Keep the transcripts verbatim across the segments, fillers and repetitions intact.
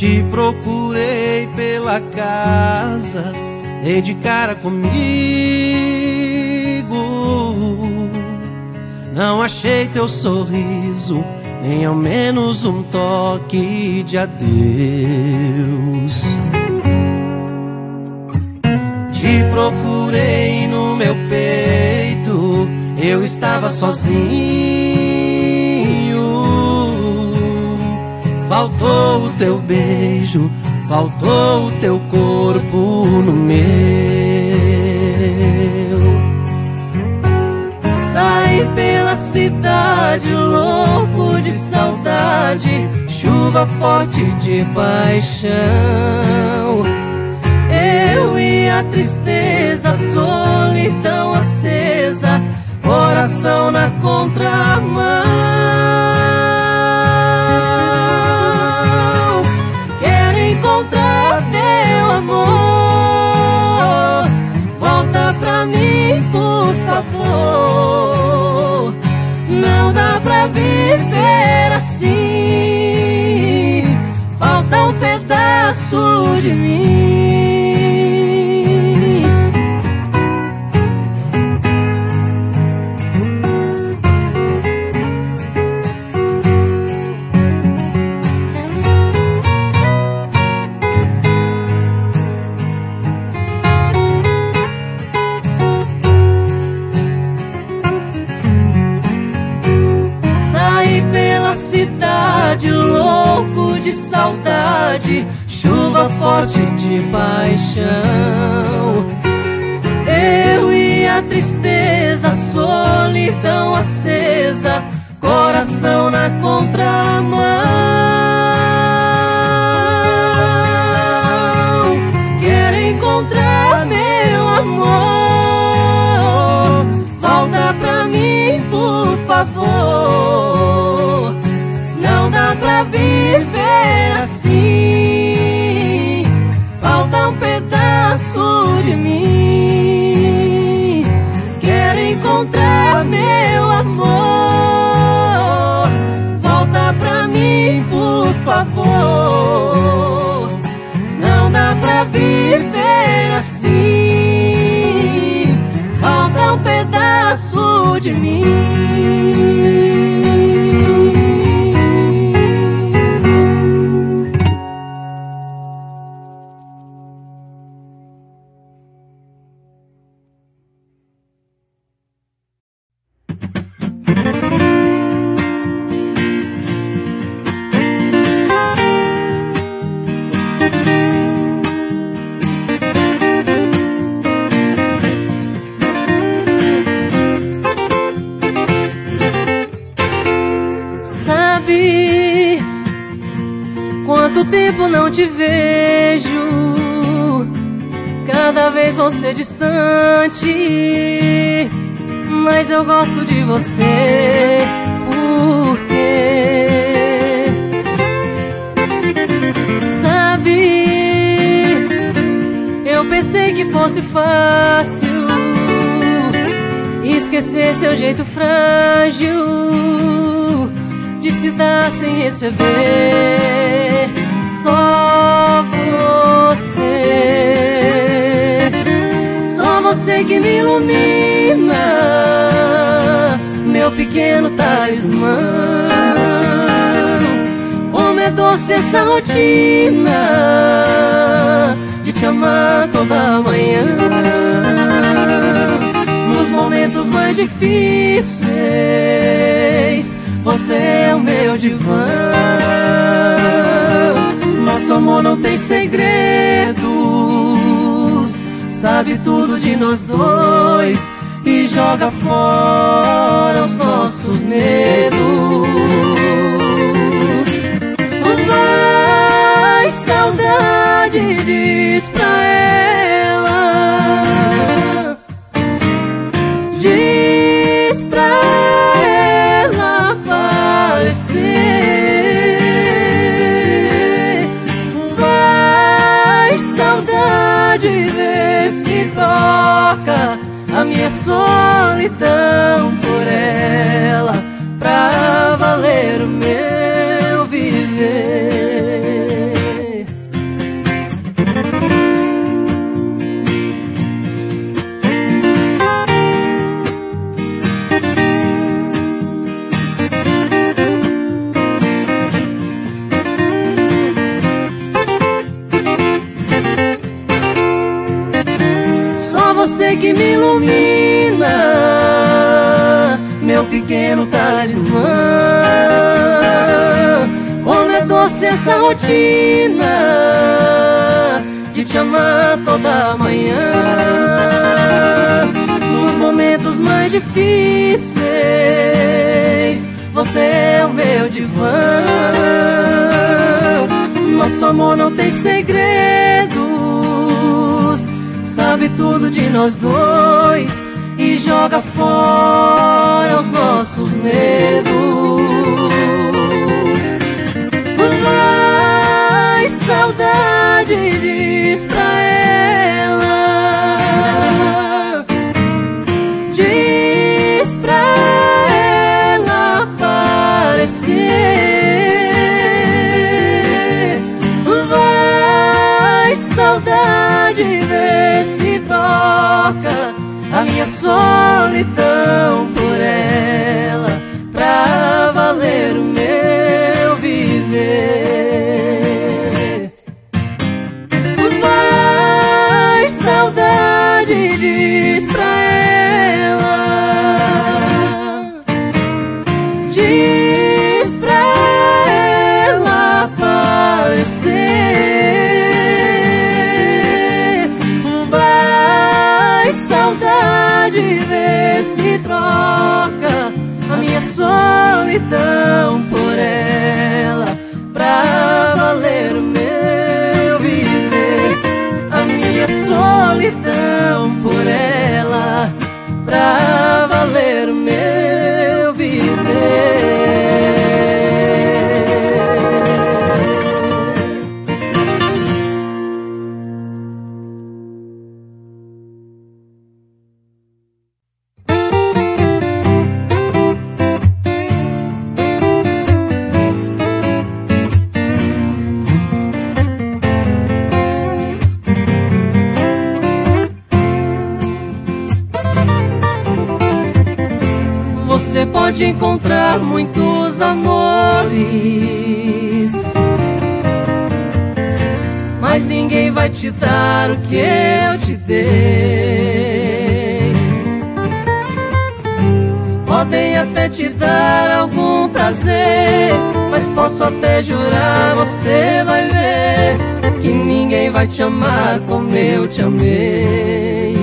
Te procurei pela casa, dei de cara comigo. Não achei teu sorriso, nem ao menos um toque de adeus. Te procurei no meu peito, eu estava sozinho. Faltou o teu beijo, faltou o teu corpo no meu. Saí pela cidade louco de saudade, chuva forte de paixão. Eu e a tristeza, solidão acesa, coração na contramão. Quero encontrar meu amor, volta pra mim, por favor. Não dá pra viver assim, falta um pedaço de mim. Louco de saudade, chuva forte de paixão. Eu e a tristeza, solidão acesa, coração na contramão. Quero encontrar meu amor, volta pra mim, por favor. Não dá pra viver assim, falta um pedaço de mim. Quero encontrar meu amor, volta pra mim, por favor. Não dá pra viver assim, falta um pedaço de mim. Quanto tempo não te vejo, cada vez você distante, mas eu gosto de você. Por quê? Sabe, eu pensei que fosse fácil esquecer seu jeito frágil de se dar sem receber. Só você, só você que me ilumina, meu pequeno talismã. Como é doce essa rotina de te amar toda manhã. Nos momentos mais difíceis, você é o meu divã. Nosso amor não tem segredos, sabe tudo de nós dois e joga fora os nossos medos. Vai, saudade, diz pra ela, diz pra ela aparecer. Vai, saudade, vê se troca a minha solidão por ela, pra valer o meu viver. que me ilumina, meu pequeno talismã. Como é doce essa rotina de te amar toda manhã. Nos momentos mais difíceis, você é o meu divã. Nosso amor não tem segredos, sabe tudo de nós dois e joga fora os nossos medos. Vai, saudade, diz pra ela, diz pra ela aparecer. Vai, saudade, vê se troca a minha solidão por ela, pra valer o meu viver. Vai, saudade, diz pra ela, diz pra ela aparecer. Vai, saudade, vê se troca a minha solidão por ela, pra valer o meu viver. A minha solidão por ela, pra valer o meu viver. Você pode encontrar muitos amores, mas ninguém vai te dar o que eu te dei. Podem até te dar algum prazer, mas posso até jurar, você vai ver que ninguém vai te amar como eu te amei.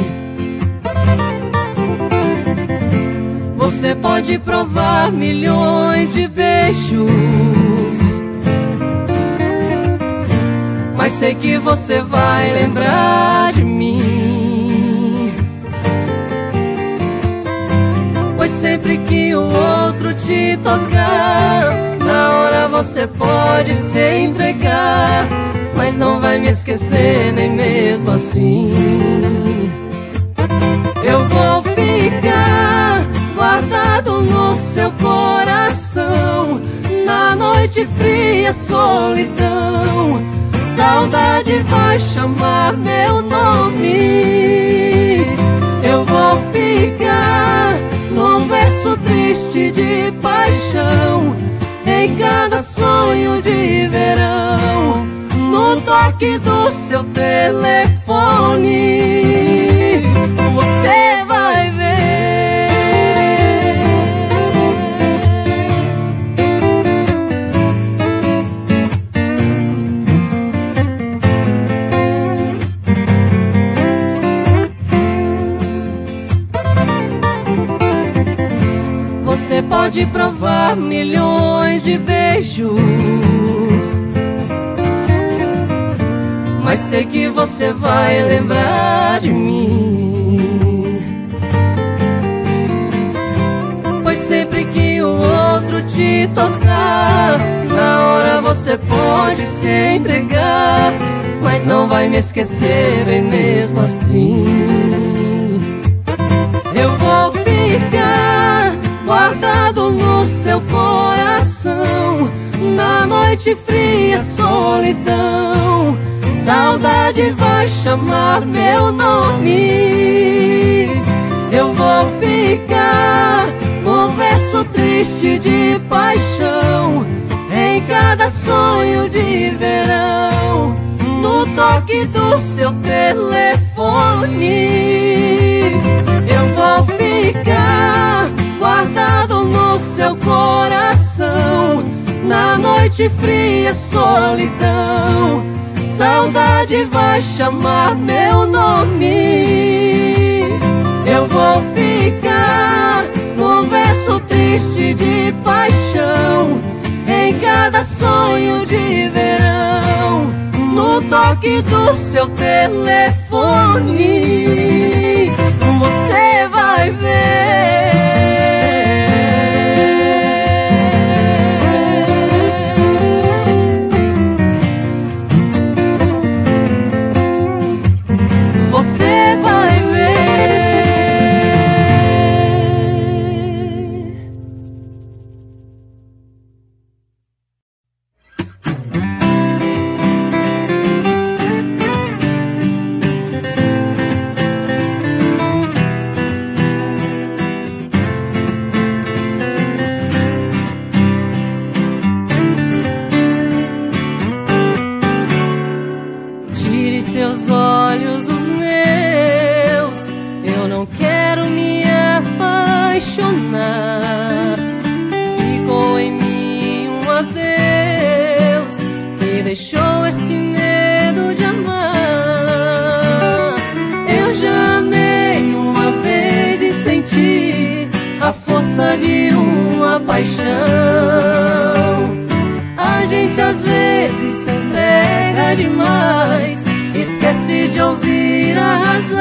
Você pode provar milhões de beijos, mas sei que você vai lembrar de mim, pois sempre que o outro te tocar, na hora você pode se entregar, mas não vai me esquecer nem mesmo assim. Eu vou ficar guardado no seu coração, na noite fria, solidão. Saudade vai chamar meu nome. Eu vou ficar num verso triste de paixão, em cada sonho de verão, no toque do seu telefone. Você vai ver. Você pode provar milhões de beijos, mas sei que você vai lembrar de mim, pois sempre que o outro te tocar, na hora você pode se entregar, mas não vai me esquecer bem mesmo assim. Eu vou ficar guardado no seu coração, na noite fria, solidão. Saudade vai chamar meu nome. Eu vou ficar num verso triste de paixão, em cada sonho de verão, no toque do seu telefone. Eu vou ficar guardado no seu coração, na noite fria, solidão. Saudade vai chamar meu nome. Eu vou ficar no verso triste de paixão, em cada sonho de verão, no toque do seu telefone. Você vai ver. Você vai ver. Tire seus olhos dos meus, eu não quero me apaixonar. Ficou em mim um adeus que deixou esse medo de amar. Eu já amei uma vez e senti a força de uma paixão. A gente às vezes se entrega demais, esquece de ouvir a razão.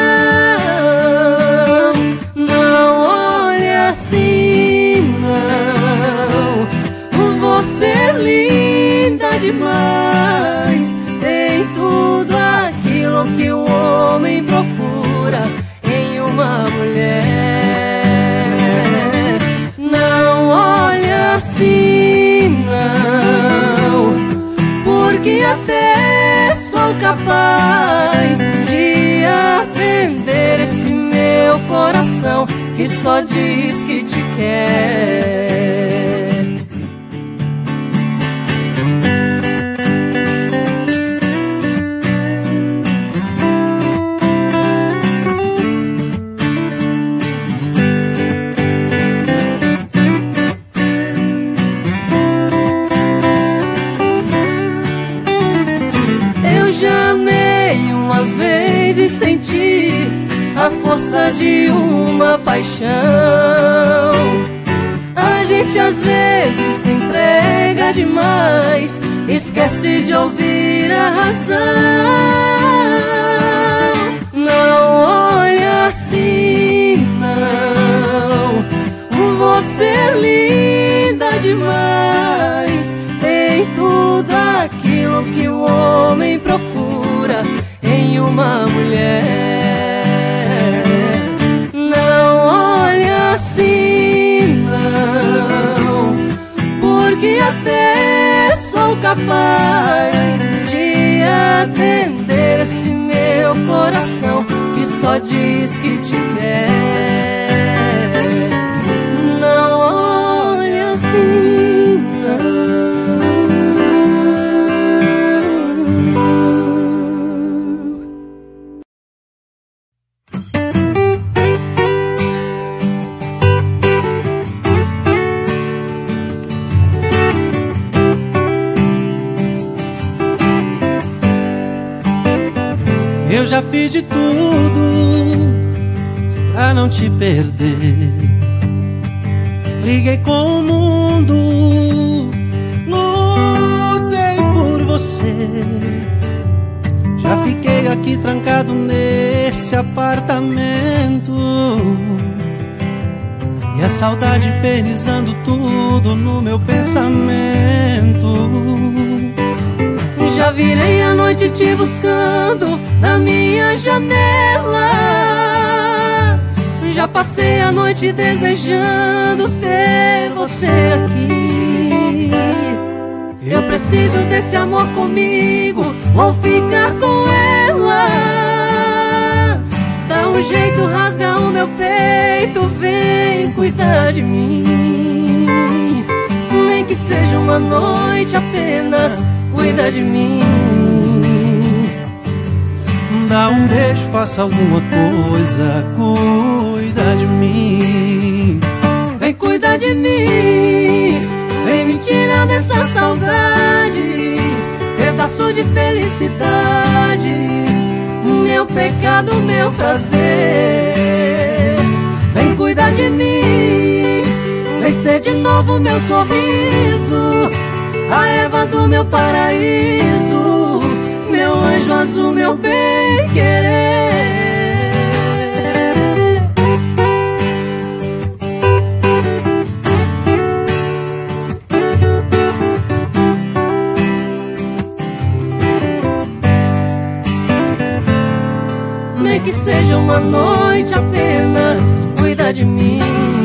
Não olhe assim, não. Você é linda demais, tem tudo aquilo que o homem procura em uma mulher. Não olhe assim, não, porque até sou capaz de atender esse meu coração que só diz que te quer. Senti a força de uma paixão. A gente às vezes se entrega demais, esquece de ouvir a razão. Não olha assim, não. Você é linda demais, tem tudo aquilo que o homem procura em uma mulher. Não olha assim, não, porque até sou capaz de atender esse meu coração que só diz que te quer. Não olha assim, não. Eu já fiz de tudo pra não te perder. Briguei com o mundo, lutei por você. Já fiquei aqui trancado nesse apartamento, e a saudade infernizando tudo no meu pensamento. Já virei a noite te buscando na minha janela. Já passei a noite desejando ter você aqui. Eu preciso desse amor comigo, vou ficar com ela. Dá um jeito, rasga o meu peito, vem cuidar de mim. Nem que seja uma noite apenas, cuida de mim. Dá um beijo, faça alguma coisa, cuida de mim. Vem cuidar de mim, vem me tirar dessa saudade, pedaço de felicidade, meu pecado, meu prazer. Vem cuidar de mim, vem ser de novo meu sorriso, a Eva do meu paraíso, meu anjo azul, meu bem-querer. Nem que seja uma noite apenas, cuida de mim.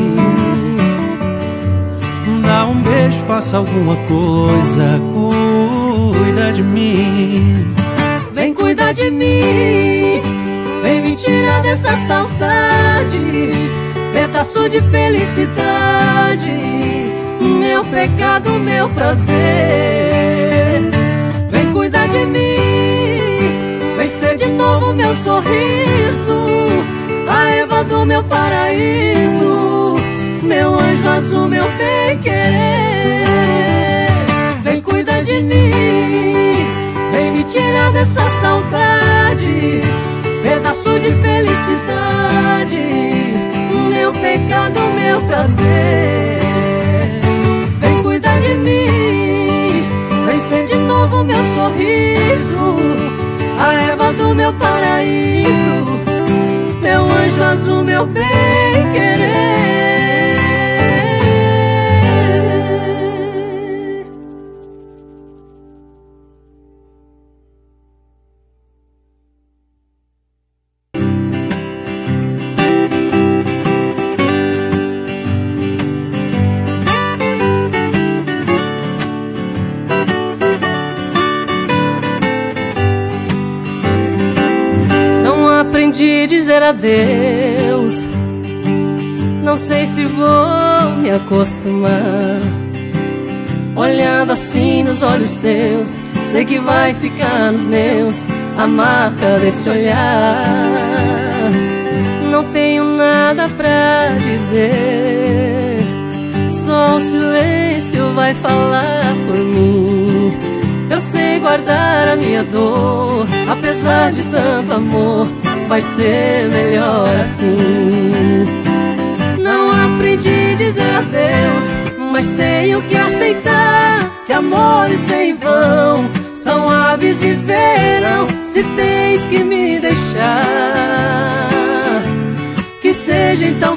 Dá um beijo, faça alguma coisa, cuida de mim. Vem cuidar de mim, vem me tirar dessa saudade, pedaço de felicidade, meu pecado, meu prazer. Vem cuidar de mim, vem ser de novo meu sorriso, a Eva do meu paraíso, meu anjo azul, meu bem-querer. Vem cuidar de mim, vem me tirar dessa saudade, pedaço de felicidade, meu pecado, meu prazer. Vem cuidar de mim, vem ser de novo meu sorriso, a Eva do meu paraíso, meu anjo azul, meu bem-querer. Aprendi a dizer adeus, não sei se vou me acostumar. Olhando assim nos olhos seus, sei que vai ficar nos meus a marca desse olhar. Não tenho nada pra dizer, só o silêncio vai falar por mim. Eu sei guardar a minha dor, apesar de tanto amor, vai ser melhor assim. Não aprendi a dizer adeus, mas tenho que aceitar que amores vêm e vão, são aves de verão. Se tens que me deixar, que seja então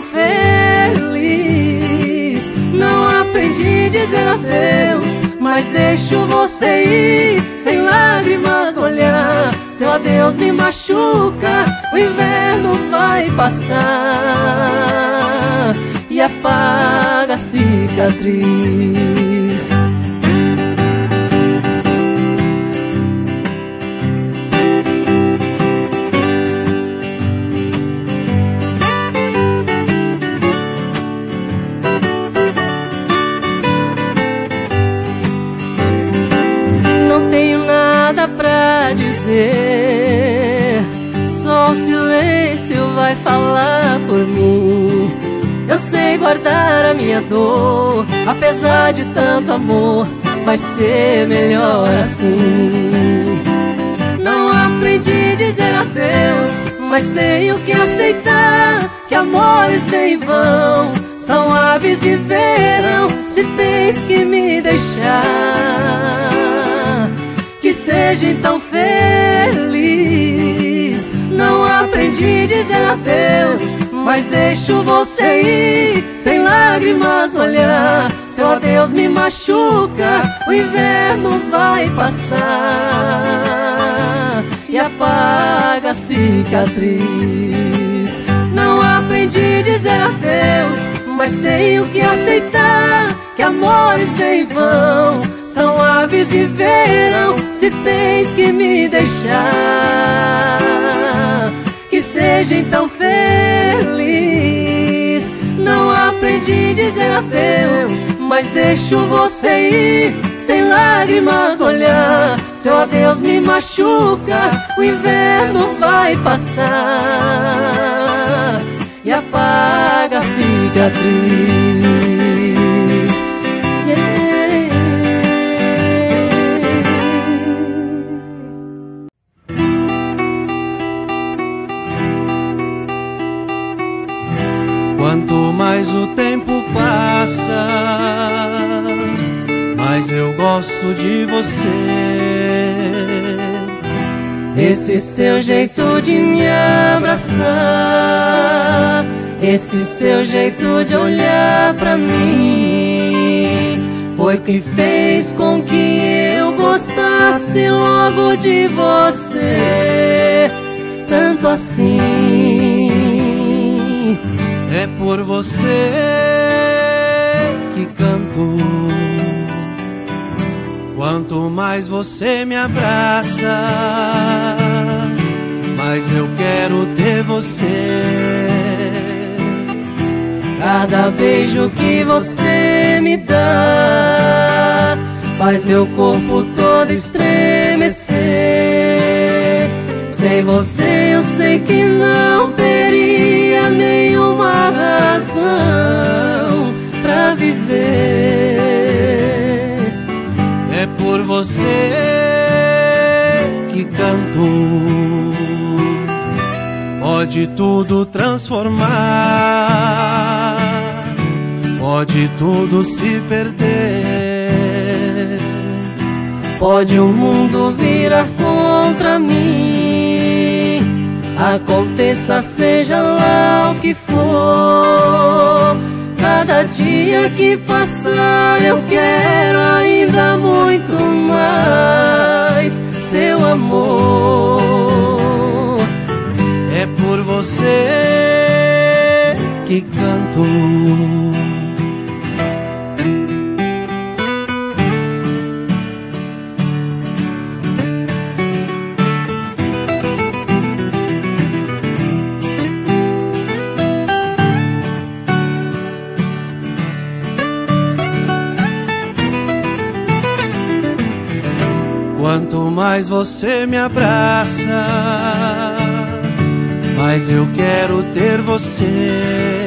feliz. Não aprendi a dizer adeus, mas deixo você ir, sem lágrimas no olhar. Seu adeus me machuca, o inverno vai passar e apaga a cicatriz. Não tenho nada pra dizer, só o silêncio vai falar por mim. Eu sei guardar a minha dor, apesar de tanto amor, vai ser melhor assim. Não aprendi a dizer adeus, mas tenho que aceitar que amores vêm e vão, são aves de verão. Se tens que me deixar, que seja então feliz. Não aprendi a dizer adeus, mas deixo você ir, sem lágrimas no olhar. Seu adeus me machuca, o inverno vai passar e apaga a cicatriz. Não aprendi a dizer adeus, mas tenho que aceitar que amores vêm e vão, são aves de verão. Se tens que me deixar, que seja então feliz. Não aprendi a dizer adeus, mas deixo você ir, sem lágrimas no olhar. seu adeus me machuca, o inverno vai passar e apaga a cicatriz. Yeah. Quanto mais o tempo passa, mais eu gosto de você. Esse seu jeito de me abraçar, esse seu jeito de olhar pra mim, foi que fez com que eu gostasse logo de você, tanto assim. É por você que canto. Quanto mais você me abraça, mais eu quero ter você. Cada beijo que você me dá faz meu corpo todo estremecer. Sem você eu sei que não teria nenhuma razão pra viver. É por você que canto. Pode tudo transformar, pode tudo se perder, pode o mundo virar contra mim, aconteça seja lá o que for. Cada dia que passar eu quero ainda muito mais seu amor. É por você que canto. Quanto mais você me abraça, mais eu quero ter você.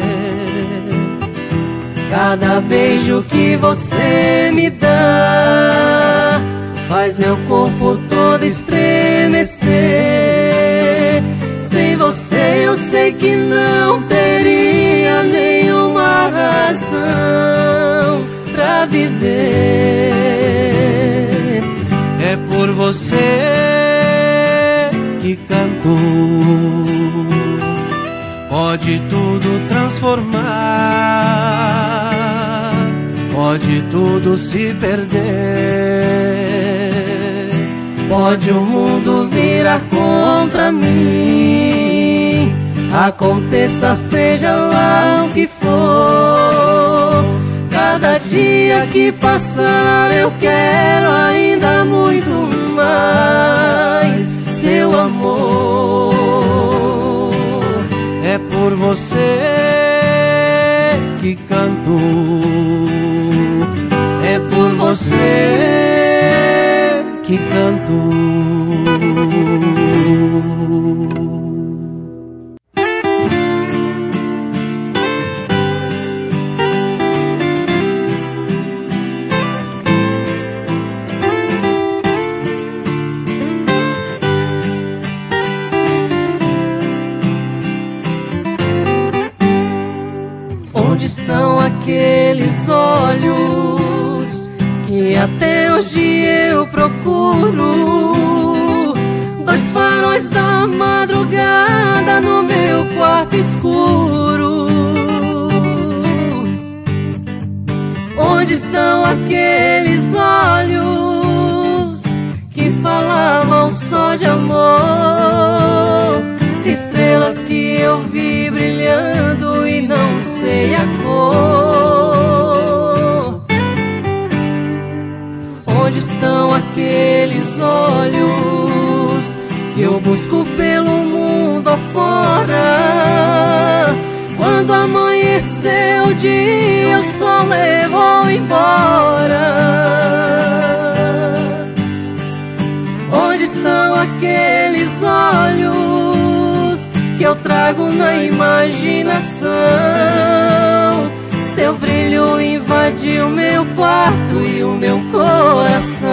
Cada beijo que você me dá faz meu corpo todo estremecer. Sem você eu sei que não teria nenhuma razão pra viver. É por você que canto. Pode tudo transformar, pode tudo se perder, pode o mundo virar contra mim, aconteça seja lá o que for. Cada dia que passar eu quero ainda muito mais seu amor. É por você que canto. É por você que canto. Onde estão aqueles olhos que até hoje eu procuro? Dois faróis da madrugada no meu quarto escuro. Onde estão aqueles olhos que falavam só de amor? Estrelas que eu vi brilhando e não sei a cor. Onde estão aqueles olhos que eu busco pelo mundo afora? Quando amanheceu o dia, o sol levou embora. trago na imaginação. Seu brilho invadiu meu quarto e o meu coração.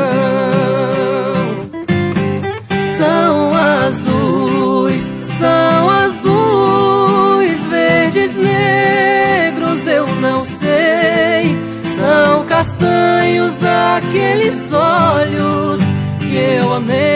São azuis, são azuis, verdes, negros, eu não sei. São castanhos aqueles olhos que eu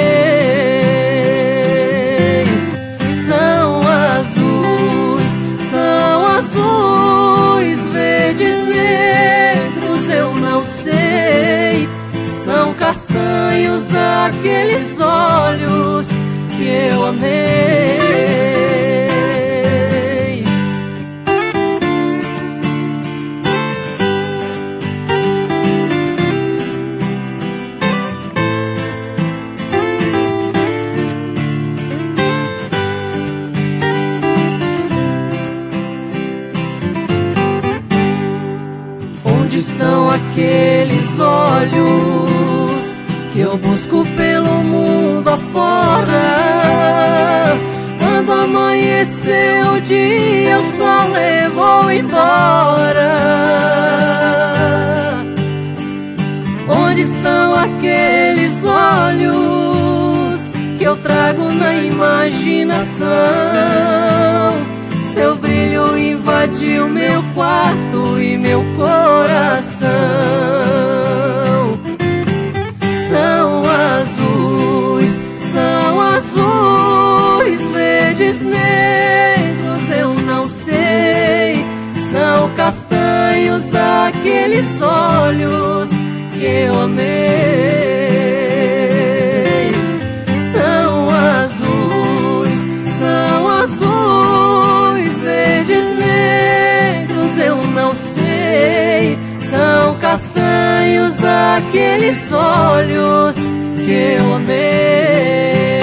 amei. São azuis, são azuis, verdes, negros, eu não sei. São castanhos aqueles olhos que eu amei. Onde estão aqueles olhos que eu busco pelo mundo afora? Quando amanheceu o dia, o sol levou embora. Onde estão aqueles olhos que eu trago na imaginação? Seu brilho invadiu meu quarto e meu coração. São azuis, são azuis, verdes, negros, eu não sei. São castanhos aqueles olhos que eu amei. São azuis, são azuis, verdes, negros, eu não sei. São castanhos aqueles olhos que eu amei.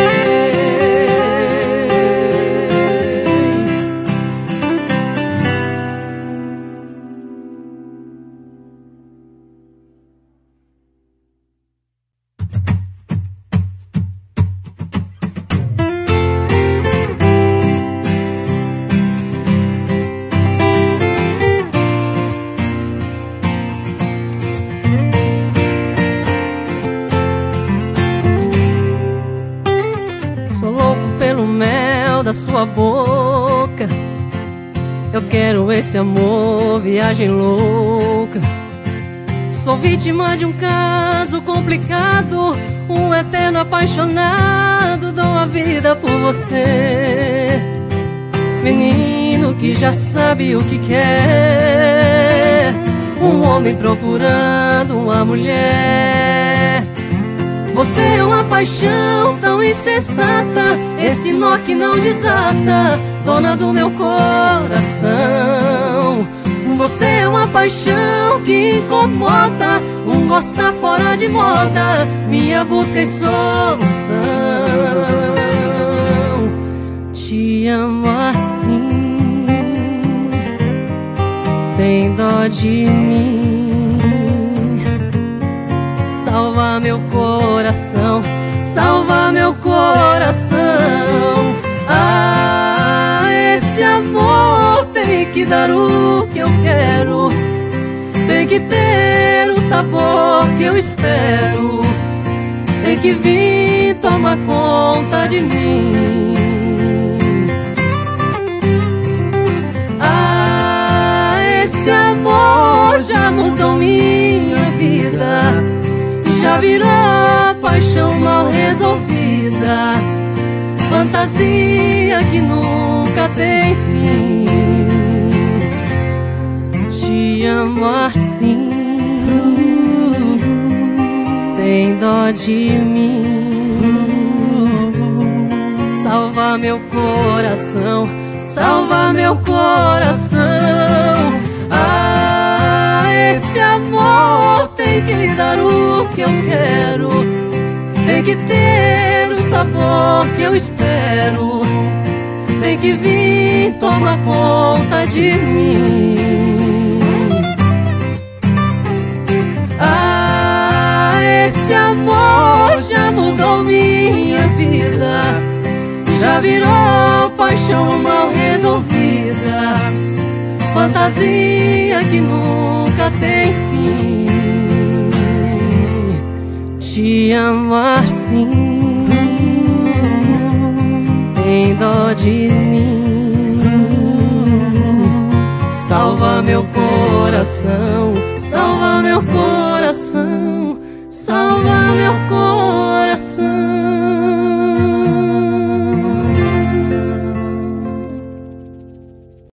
Da sua boca, eu quero esse amor, viagem louca. Sou vítima de um caso complicado, um eterno apaixonado. Dou a vida por você, menino que já sabe o que quer. Um homem procurando uma mulher. Você é uma paixão tão insensata, esse nó que não desata, dona do meu coração. Você é uma paixão que incomoda, um gostar fora de moda, minha busca e solução. Te amo assim, tem dó de mim. Salva meu coração, salva meu coração. Ah, esse amor tem que dar o que eu quero, tem que ter o sabor que eu espero, tem que vir tomar conta de mim. Ah, esse amor já mudou minha vida, já virou paixão mal resolvida, fantasia que nunca tem fim. Te amo assim, tem dó de mim. Salva meu coração, salva meu coração. Ah, esse amor tem que me dar o que eu quero, tem que ter o sabor que eu espero, tem que vir tomar conta de mim. Ah, esse amor já mudou minha vida, já virou paixão. fantasia que nunca tem fim. Te amo assim, tem dó de mim. Salva meu coração, salva meu coração, salva meu coração.